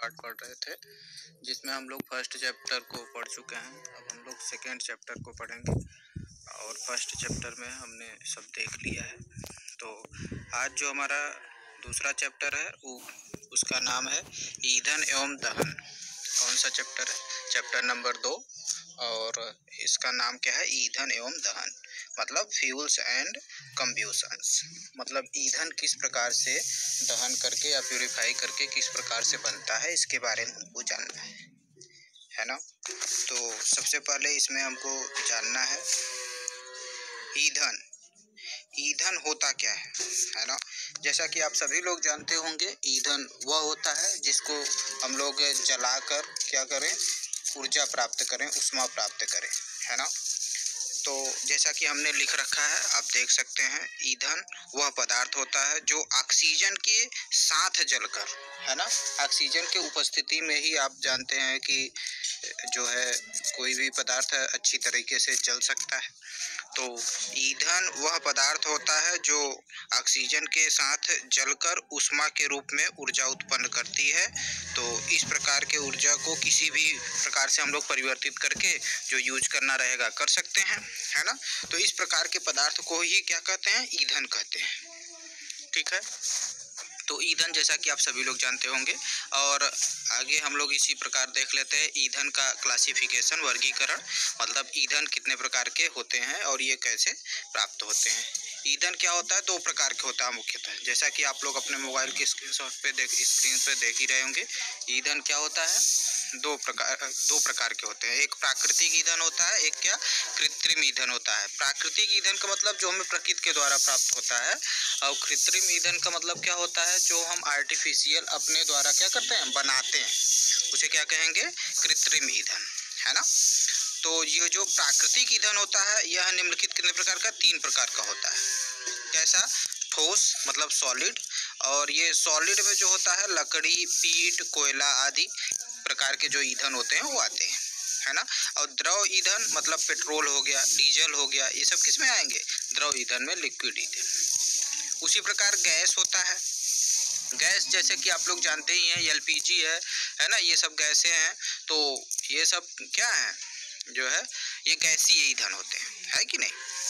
Part पढ़ रहे थे, जिसमें हम लोग फर्स्ट चैप्टर को पढ़ चुके हैं। अब हम लोग सेकेंड चैप्टर को पढ़ेंगे और फर्स्ट चैप्टर में हमने सब देख लिया है। तो आज जो हमारा दूसरा चैप्टर है वो उसका नाम है ईंधन एवं दहन। कौन सा चैप्टर है? चैप्टर नंबर 2 और इसका नाम क्या है? ईंधन एवं दहन, मतलब फ्यूल्स एंड कंब्यूशंस। मतलब ईंधन किस प्रकार से दहन करके या प्यूरिफाई करके किस प्रकार से बनता है, इसके बारे में हमको जानना है ना। तो सबसे पहले इसमें हमको जानना है ईंधन। ईंधन होता क्या है ना। जैसा कि आप सभी लोग जानते होंगे, ईंधन वह होता है जिसको हम लोग जलाकर क्या करें, ऊर्जा प्राप्त करें, ऊष्मा प्राप्त करें, है ना। तो जैसा कि हमने लिख रखा है, आप देख सकते हैं, ईंधन वह पदार्थ होता है जो ऑक्सीजन के साथ जलकर, है ना, ऑक्सीजन के उपस्थिति में ही आप जानते हैं कि जो है कोई भी पदार्थ अच्छी तरीके से जल सकता है। तो ईंधन वह पदार्थ होता है जो ऑक्सीजन के साथ जलकर ऊष्मा के रूप में ऊर्जा उत्पन्न करती है। तो इस प्रकार के ऊर्जा को किसी भी प्रकार से हम लोग परिवर्तित करके जो यूज करना रहेगा कर सकते हैं, है ना। तो इस प्रकार के पदार्थ को ही क्या कहते हैं? ईंधन कहते हैं। ठीक है, तो ईंधन जैसा कि आप सभी लोग जानते होंगे। और आगे हम लोग इसी प्रकार देख लेते हैं ईंधन का क्लासिफिकेशन, वर्गीकरण, मतलब ईंधन कितने प्रकार के होते हैं और ये कैसे प्राप्त होते हैं। ईंधन क्या होता है? 2 प्रकार के होता है मुख्यतः, जैसा कि आप लोग अपने मोबाइल के स्क्रीन पे देख ही रहे होंगे। ईंधन क्या होता है? 2 प्रकार के होते हैं। एक प्राकृतिक ईंधन होता है, एक क्या कृत्रिम ईंधन होता है। प्राकृतिक ईंधन का मतलब जो हमें प्रकृति के द्वारा प्राप्त होता है, और कृत्रिम ईंधन का मतलब क्या होता है? जो हम आर्टिफिशियल अपने द्वारा क्या करते हैं, बनाते हैं, उसे क्या कहेंगे? कृत्रिम ईंधन, है ना। तो ये जो प्राकृतिक ईंधन होता है, यह निम्नलिखित कितने प्रकार का? 3 प्रकार का होता है। कैसा? ठोस मतलब सॉलिड, और ये सॉलिड में जो होता है लकड़ी, पीट, कोयला आदि प्रकार के जो ईंधन होते हैं वो आते हैं, है ना। और द्रव ईंधन मतलब पेट्रोल हो गया, डीजल हो गया, ये सब किस में आएंगे? द्रव ईंधन में, लिक्विड ईंधन। उसी प्रकार गैस होता है। गैस जैसे कि आप लोग जानते ही हैं, एलपीजी है ना, ये सब गैसें हैं। तो ये सब क्या है, जो है ये गैसीय ईंधन होते हैं, है कि नहीं।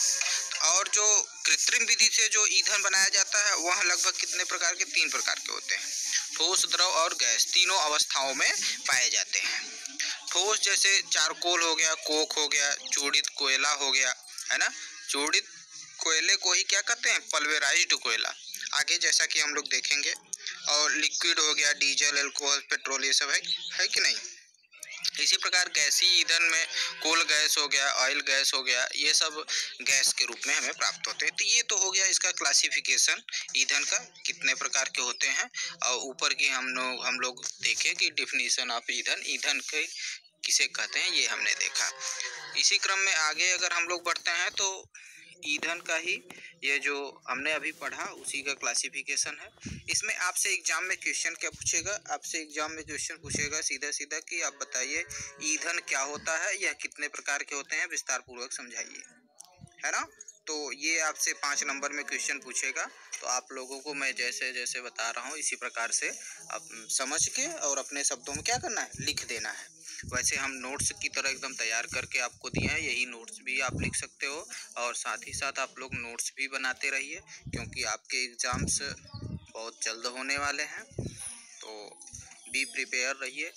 और जो कृत्रिम विधि से जो ईंधन बनाया जाता है वह लगभग कितने प्रकार के? 3 प्रकार के होते हैं। ठोस, द्रव और गैस, तीनों अवस्थाओं में पाए जाते हैं। ठोस जैसे चारकोल हो गया, कोक हो गया, चूड़ित कोयला हो गया, है ना। चूड़ित कोयले को ही क्या कहते हैं? पल्वेराइज्ड कोयला, आगे जैसा कि हम लोग देखेंगे। और लिक्विड हो गया, डीजल, अल्कोहल, पेट्रोल, ये सब है कि नहीं। इसी प्रकार गैसीय ईंधन में कोल गैस हो गया, ऑयल गैस हो गया, ये सब गैस के रूप में हमें प्राप्त होते हैं। तो ये तो हो गया इसका क्लासिफिकेशन, ईंधन का कितने प्रकार के होते हैं। और ऊपर की हम लोग देखे कि डिफिनीशन ऑफ ईंधन, ईंधन के किसे कहते हैं, ये हमने देखा। इसी क्रम में आगे अगर हम लोग बढ़ते हैं तो ईंधन का ही ये जो हमने अभी पढ़ा उसी का क्लासिफिकेशन है। इसमें आपसे एग्जाम में क्वेश्चन क्या पूछेगा? आपसे एग्जाम में क्वेश्चन पूछेगा सीधा सीधा कि आप बताइए ईंधन क्या होता है, यह कितने प्रकार के होते हैं, विस्तार पूर्वक समझाइए, है ना। तो ये आपसे 5 नंबर में क्वेश्चन पूछेगा। तो आप लोगों को मैं जैसे जैसे बता रहा हूँ इसी प्रकार से आप समझ के और अपने शब्दों में क्या करना है, लिख देना है। वैसे हम नोट्स की तरह एकदम तैयार करके आपको दिए हैं, यही नोट्स भी आप लिख सकते हो। और साथ ही साथ आप लोग नोट्स भी बनाते रहिए, क्योंकि आपके एग्ज़ाम्स बहुत जल्द होने वाले हैं। तो बी प्रिपेयर रहिए।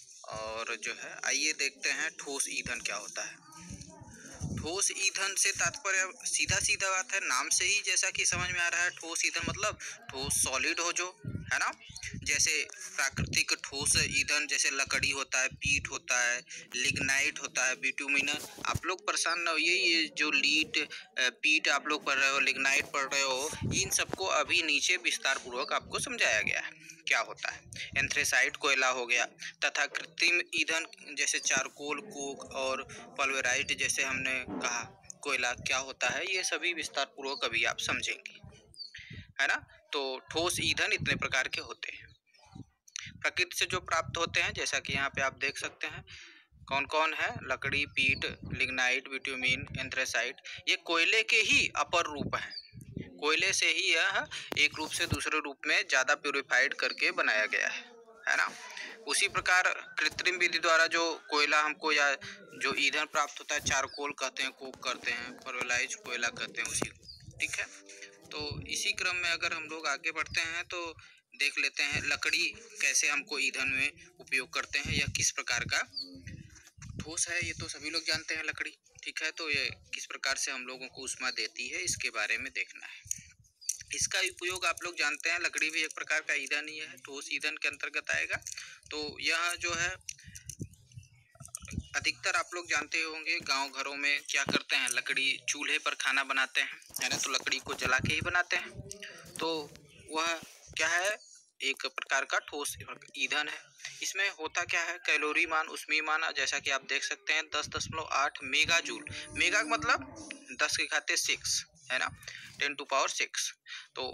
और जो है आइए देखते हैं ठोस ईंधन क्या होता है। ठोस ईंधन से तात्पर्य सीधा सीधा बात है, नाम से ही जैसा कि समझ में आ रहा है, ठोस ईंधन मतलब ठोस सॉलिड हो जो, है ना। जैसे प्राकृतिक ठोस ईंधन जैसे लकड़ी होता है, पीट होता है, लिग्नाइट होता है, बिटुमिनस। आप लोग परेशान न होइए, ये जो पीट आप लोग पढ़ रहे हो, लिग्नाइट पढ़ रहे हो, इन सबको अभी नीचे विस्तार पूर्वक आपको समझाया गया है क्या होता है। एंथ्रेसाइट कोयला हो गया, तथा कृत्रिम ईंधन जैसे चारकोल, कोक और पल्वेराइज्ड जैसे हमने कहा कोयला क्या होता है, ये सभी विस्तार पूर्वक अभी आप समझेंगे, है ना। तो ठोस ईंधन इतने प्रकार के होते हैं। प्रकृति से जो प्राप्त होते हैं, जैसा कि यहाँ पे आप देख सकते हैं कौन कौन है, लकड़ी, पीट, लिग्नाइट, बिटुमिन, एंथ्रेसाइट, ये कोयले के ही अपर रूप हैं। कोयले से ही यह एक रूप से दूसरे रूप में ज़्यादा प्यूरिफाइड करके बनाया गया है ना। उसी प्रकार कृत्रिम विधि द्वारा जो कोयला हमको या जो ईंधन प्राप्त होता है, चारकोल कहते हैं, कोक करते हैं, परवलाइज कोयला कहते हैं उसी को। ठीक है, तो इसी क्रम में अगर हम लोग आगे बढ़ते हैं तो देख लेते हैं लकड़ी कैसे हमको ईंधन में उपयोग करते हैं या किस प्रकार का ठोस है, ये तो सभी लोग जानते हैं लकड़ी। ठीक है, तो ये किस प्रकार से हम लोगों को ऊष्मा देती है इसके बारे में देखना है। इसका उपयोग आप लोग जानते हैं, लकड़ी भी एक प्रकार का ईंधन ही है, ठोस ईंधन के अंतर्गत आएगा। तो यह जो है अधिकतर आप लोग जानते होंगे गांव घरों में क्या करते हैं, लकड़ी चूल्हे पर खाना बनाते हैं, है ना, तो लकड़ी को जला के ही बनाते हैं। तो वह क्या है, एक प्रकार का ठोस ईंधन है। इसमें होता क्या है, कैलोरी मान, ऊष्मीय मान जैसा कि आप देख सकते हैं 10.8 मेगा जूल। मेगा मतलब 10 के घाते 6 है ना, 10 टू पावर 6, तो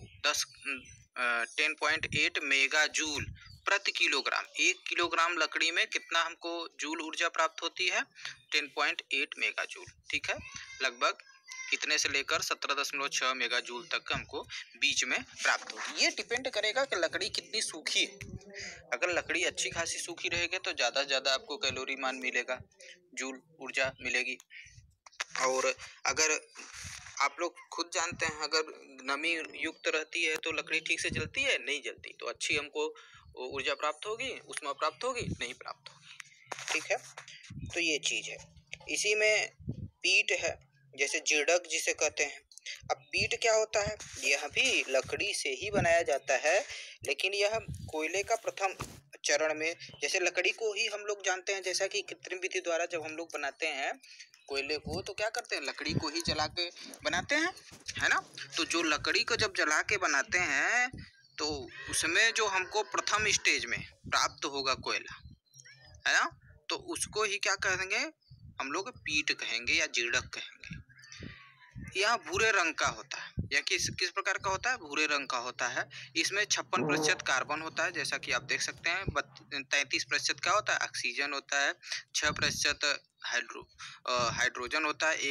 10.8 मेगा जूल प्रति किलोग्राम। 1 किलोग्राम लकड़ी में कितना हमको जूल ऊर्जा प्राप्त होती है, 10.8 मेगा जूल। ठीक है, लगभग कितने से लेकर 17.6 मेगा जूल तक हमको बीच में प्राप्त होगी। ये डिपेंड करेगा कि लकड़ी कितनी सूखी है। अगर लकड़ी अच्छी खासी सूखी रहेगी तो ज़्यादा से ज़्यादा आपको कैलोरी मान मिलेगा, जूल ऊर्जा मिलेगी। और अगर आप लोग खुद जानते हैं, अगर नमी युक्त रहती है तो लकड़ी ठीक से जलती है, नहीं जलती, तो अच्छी हमको ऊर्जा प्राप्त होगी, ऊष्मा प्राप्त होगी, नहीं प्राप्त होगी। ठीक है, तो ये चीज़ है। इसी में पीट है, जैसे जिड़क जिसे कहते हैं। अब पीट क्या होता है, यह भी लकड़ी से ही बनाया जाता है, लेकिन यह कोयले का प्रथम चरण में, जैसे लकड़ी को ही हम लोग जानते हैं, जैसा कि कृत्रिम विधि द्वारा जब हम लोग बनाते हैं कोयले को, तो क्या करते हैं, लकड़ी को ही जला के बनाते हैं, है ना। तो जो लकड़ी को जब जला के बनाते हैं तो उसमें जो हमको प्रथम स्टेज में प्राप्त होगा कोयला, है ना, तो उसको ही क्या कहेंगे हम लोग, पीट कहेंगे या जिड़क कहेंगे। यह भूरे रंग का होता है। यह किस प्रकार का होता है, भूरे रंग का होता है। इसमें 56% कार्बन होता है, जैसा कि आप देख सकते हैं। 33% क्या होता है, ऑक्सीजन होता है। 6% हाइड्रोजन होता है।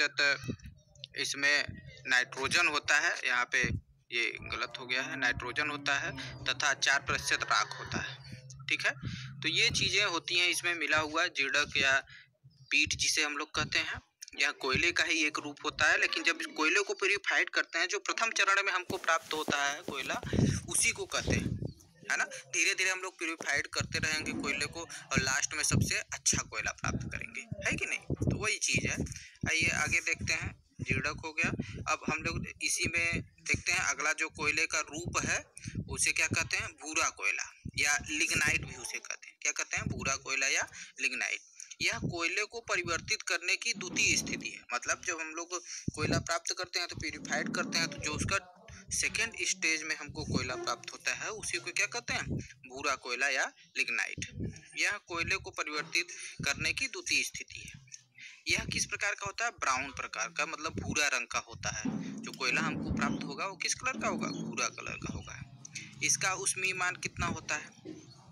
1% इसमें नाइट्रोजन होता है, यहाँ पे ये गलत हो गया है, नाइट्रोजन होता है, तथा 4% राख होता है। ठीक है, तो ये चीज़ें होती हैं इसमें मिला हुआ। जिड़क या पीट जिसे हम लोग कहते हैं, यह कोयले का ही एक रूप होता है, लेकिन जब कोयले को प्यूरिफाइड करते हैं, जो प्रथम चरण में हमको प्राप्त होता है कोयला, उसी को कहते हैं, है ना। धीरे धीरे हम लोग प्यूरिफाइड करते रहेंगे कोयले को, और लास्ट में सबसे अच्छा कोयला प्राप्त करेंगे, है कि नहीं। तो वही चीज़ है। आइए आगे देखते हैं, जिड़क हो गया। अब हम लोग इसी में देखते हैं अगला जो कोयले का रूप है, उसे क्या कहते हैं, भूरा कोयला या लिग्नाइट भी उसे कहते हैं। क्या कहते हैं, भूरा कोयला या लिग्नाइट। यह कोयले को परिवर्तित करने की द्वितीय स्थिति है। मतलब जब हम लोग कोयला प्राप्त करते हैं तो प्यूरिफाइड करते हैं, तो जो उसका सेकेंड स्टेज में हमको कोयला प्राप्त होता है उसी को क्या कहते हैं, भूरा कोयला या लिग्नाइट। यह कोयले को परिवर्तित करने की द्वितीय स्थिति है। यह किस प्रकार का होता है, ब्राउन प्रकार का, मतलब भूरा रंग का होता है। जो कोयला हमको प्राप्त होगा वो किस कलर का होगा, भूरा कलर का होगा। इसका ऊष्मीय मान कितना होता है,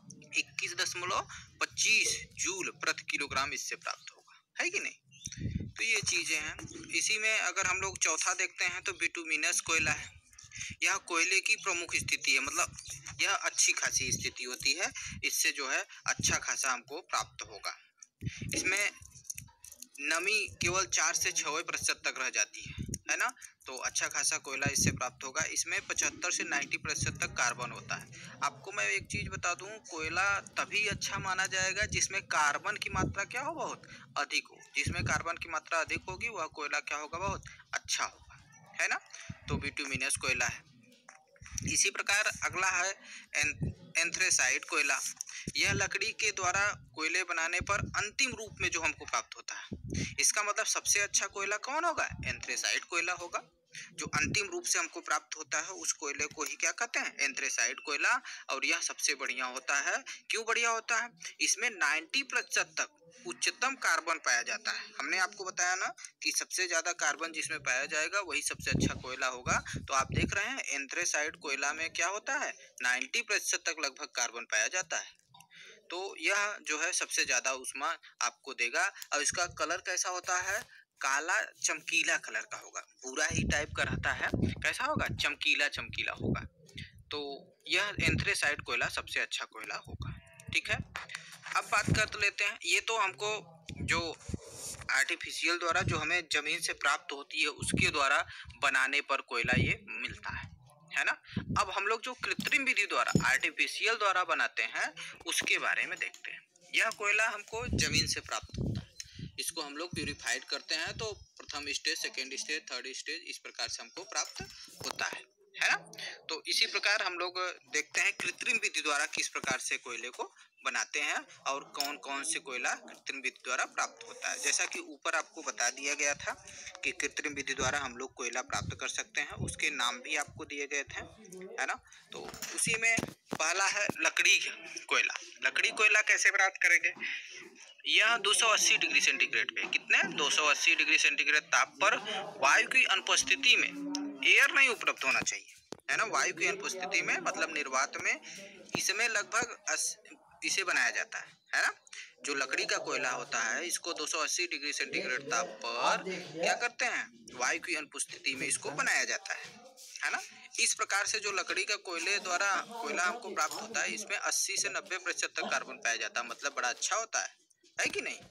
21.25 जूल प्रति किलोग्राम इससे प्राप्त होगा, है कि नहीं। तो ये चीज़ें हैं। इसी में अगर हम लोग चौथा देखते हैं तो बिटुमिनस कोयला है। यह कोयले की प्रमुख स्थिति है, मतलब यह अच्छी खासी स्थिति होती है, इससे जो है अच्छा खासा हमको प्राप्त होगा। इसमें नमी केवल 4 से 6% तक रह जाती है ना, तो अच्छा खासा कोयला इससे प्राप्त होगा। इसमें 75 से 90% तक कार्बन होता है। आपको मैं एक चीज़ बता दूं, कोयला तभी अच्छा माना जाएगा जिसमें कार्बन की मात्रा क्या हो, बहुत अधिक हो। जिसमें कार्बन की मात्रा अधिक होगी वह कोयला क्या होगा, बहुत अच्छा होगा, है ना। तो बिटुमिनस कोयला है। इसी प्रकार अगला है एंथ्रेसाइट कोयला। यह लकड़ी के द्वारा कोयले बनाने पर अंतिम रूप में जो हमको प्राप्त होता है। इसका मतलब सबसे अच्छा कोयला कौन होगा, एंथ्रेसाइट कोयला होगा। जो अंतिम रूप से हमको प्राप्त होता है उस कोयले को ही क्या कहते हैं, एंथ्रेसाइट कोयला। और यह सबसे बढ़िया होता है। क्यों बढ़िया होता है, इसमें 90% तक उच्चतम कार्बन पाया जाता है। हमने आपको बताया ना कि सबसे ज्यादा कार्बन जिसमें पाया जाएगा वही सबसे अच्छा कोयला होगा। तो आप देख रहे हैं एंथ्रेसाइट कोयला में क्या होता है, 90% तक लगभग कार्बन पाया जाता है। तो यह जो है सबसे ज्यादा ऊष्मा आपको देगा। और इसका कलर कैसा होता है, काला चमकीला कलर का होगा, भूरा ही टाइप का रहता है। कैसा होगा, चमकीला चमकीला होगा। तो यह एंथ्रेसाइट कोयला सबसे अच्छा कोयला होगा। ठीक है। अब बात कर लेते हैं, ये तो हमको जो आर्टिफिशियल द्वारा जो हमें जमीन से प्राप्त होती है उसके द्वारा बनाने पर कोयला ये मिलता है ना। अब हम लोग जो कृत्रिम विधि द्वारा आर्टिफिशियल द्वारा बनाते हैं उसके बारे में देखते हैं। यह कोयला हमको जमीन से प्राप्त होता है, इसको हम लोग प्यूरिफाइड करते हैं तो प्रथम stage, second stage, third stage इस प्रकार से हमको प्राप्त होता है ना। तो इसी प्रकार हम लोग देखते हैं कृत्रिम विधि द्वारा किस प्रकार से कोयले को बनाते हैं और कौन कौन से कोयला कृत्रिम विधि द्वारा प्राप्त होता है। जैसा कि ऊपर आपको बता दिया गया था कि कृत्रिम विधि द्वारा हम लोग कोयला प्राप्त कर सकते हैं, उसके नाम भी आपको दिए गए थे, है ना। तो उसी में पहला है लकड़ी कोयला। लकड़ी कोयला कैसे प्राप्त करेंगे? यह 280 डिग्री सेंटीग्रेड पे, कितने 280 डिग्री सेंटीग्रेड ताप पर वायु की अनुपस्थिति में, एयर नहीं उपलब्ध होना चाहिए, है ना, वायु की अनुपस्थिति में मतलब निर्वात में, इसमें लगभग इसे बनाया जाता है ना। जो लकड़ी का कोयला होता है इसको 280 डिग्री सेंटीग्रेड ताप पर क्या करते हैं, वायु की अनुपस्थिति में इसको बनाया जाता है ना। इस प्रकार से जो लकड़ी का कोयले द्वारा कोयला हमको प्राप्त होता है इसमें 80 से 90% तक कार्बन पाया जाता है, मतलब बड़ा अच्छा होता है कि नहीं।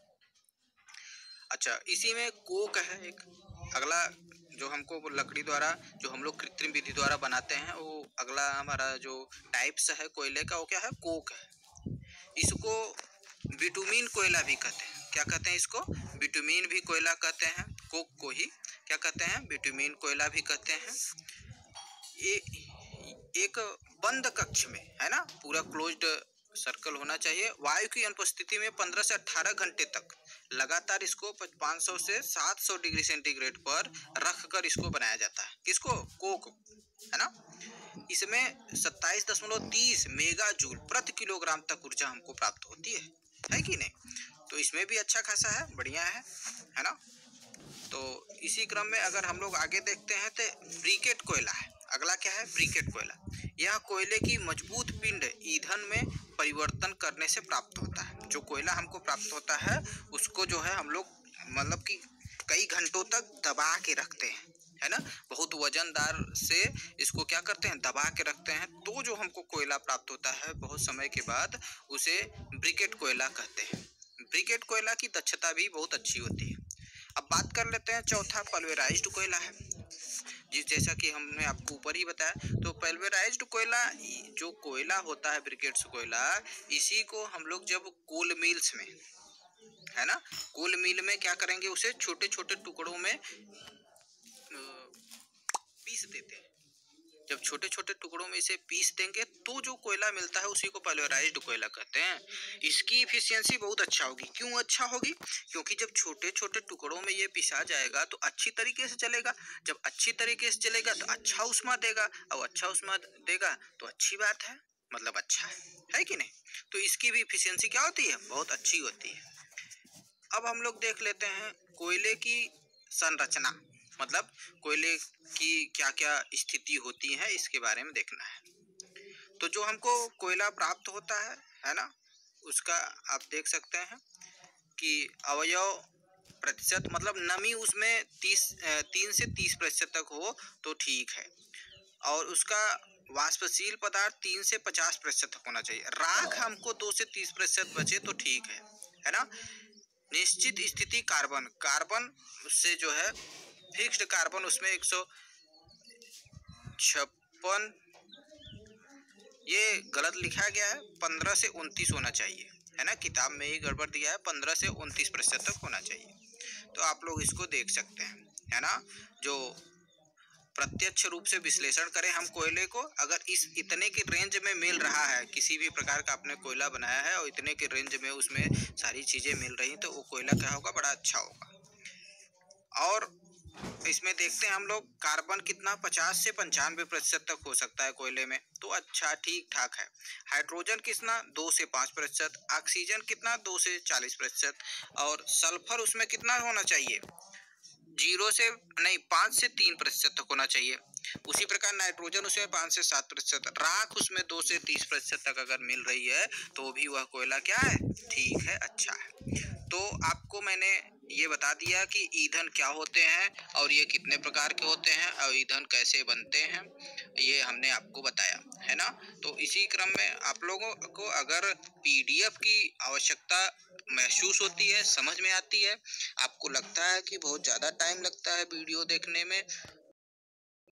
अच्छा, इसी में कोक है एक अगला जो हमको लकड़ी द्वारा जो हम लोग कृत्रिम विधि द्वारा बनाते हैं, वो अगला हमारा जो टाइप्स है कोयले का वो क्या है, कोक है। इसको बिटुमीन कोयला भी कहते हैं। क्या कहते हैं इसको? बिटुमीन भी कोयला कहते हैं। कोक को ही क्या कहते हैं, बिटुमीन कोयला भी कहते हैं। ये एक बंद कक्ष में, है ना, पूरा क्लोज्ड सर्कल होना चाहिए। वायु की अनुपस्थिति में 15 से 18 घंटे तक लगातार इसको 500 से 700 डिग्री सेंटीग्रेड पर रखकर इसको बनाया जाता है। किसको? कोक, है ना। इसमें 27.30 मेगा जूल प्रति किलोग्राम तक ऊर्जा हमको प्राप्त होती है कि नहीं। तो इसमें भी अच्छा खासा है, बढ़िया है ना। तो इसी क्रम में अगर हम लोग आगे देखते हैं तो ब्रिकेट कोयला है। अगला क्या है? ब्रिकेट कोयला। यह कोयले की मजबूत पिंड ईंधन में परिवर्तन करने से प्राप्त होता है। जो कोयला हमको प्राप्त होता है उसको जो है हम लोग मतलब कि कई घंटों तक दबा के रखते हैं, है ना, बहुत वजनदार से इसको क्या करते हैं, दबा के रखते हैं। तो जो हमको कोयला प्राप्त होता है बहुत समय के बाद उसे ब्रिकेट कोयला कहते हैं। ब्रिकेट कोयला की दक्षता भी बहुत अच्छी होती है। अब बात कर लेते हैं चौथा, पल्वेराइज्ड कोयला है। जैसा कि हमने आपको ऊपर ही बताया, तो पल्वेराइज्ड कोयला जो कोयला होता है ब्रिकेट्स कोयला, इसी को हम लोग जब कोल मिल्स में, है ना, कोल मिल में क्या करेंगे, उसे छोटे छोटे टुकड़ों में पीस देते हैं। जब छोटे छोटे टुकड़ों में इसे पीस देंगे तो जो कोयला मिलता है उसी को पल्वेराइज्ड कोयला कहते हैं। इसकी इफिशियंसी बहुत अच्छा होगी। क्यों अच्छा होगी? क्योंकि जब छोटे छोटे टुकड़ों में ये पिसा जाएगा तो अच्छी तरीके से चलेगा। जब अच्छी तरीके से चलेगा तो अच्छा उष्मा देगा, और अच्छा उष्मा देगा तो अच्छी बात है, मतलब अच्छा है कि नहीं। तो इसकी भी इफिशियंसी क्या होती है, बहुत अच्छी होती है। अब हम लोग देख लेते हैं कोयले की संरचना, मतलब कोयले की क्या क्या स्थिति होती है इसके बारे में देखना है। तो जो हमको कोयला प्राप्त होता है ना, उसका आप देख सकते हैं कि अवयव प्रतिशत, मतलब नमी उसमें 3 से 30% तक हो तो ठीक है, और उसका वाष्पशील पदार्थ 3 से 50% तक होना चाहिए। राख हमको 2 से 30% बचे तो ठीक है ना। निश्चित स्थिति कार्बन, कार्बन से जो है फिक्स्ड कार्बन उसमें 156, ये गलत लिखा गया है, 15 से 29 होना चाहिए, है ना, किताब में ही गड़बड़ दिया है, 15 से 29% तक होना चाहिए। तो आप लोग इसको देख सकते हैं, है ना। जो प्रत्यक्ष रूप से विश्लेषण करें हम कोयले को, अगर इस इतने के रेंज में मिल रहा है, किसी भी प्रकार का आपने कोयला बनाया है और इतने के रेंज में उसमें सारी चीजें मिल रही तो वो कोयला क्या होगा, बड़ा अच्छा होगा। और इसमें देखते हैं हम लोग कार्बन कितना 50 से 95% तक हो सकता है कोयले में, तो अच्छा ठीक ठाक है। हाइड्रोजन कितना 2 से 5%, ऑक्सीजन कितना 2 से 40%, और सल्फर उसमें कितना होना चाहिए, 5 से 3% तक होना चाहिए। उसी प्रकार नाइट्रोजन उसमें 5 से 7%, राख उसमें 2 से 30% तक अगर मिल रही है तो भी वह कोयला क्या है, ठीक है, अच्छा है। तो आपको मैंने ये बता दिया कि ईंधन क्या होते हैं और ये कितने प्रकार के होते हैं और ईंधन कैसे बनते हैं, ये हमने आपको बताया। है ना। तो इसी क्रम में आप लोगों को अगर पीडीएफ की आवश्यकता महसूस होती है, समझ में आती है, आपको लगता है कि बहुत ज़्यादा टाइम लगता है वीडियो देखने में,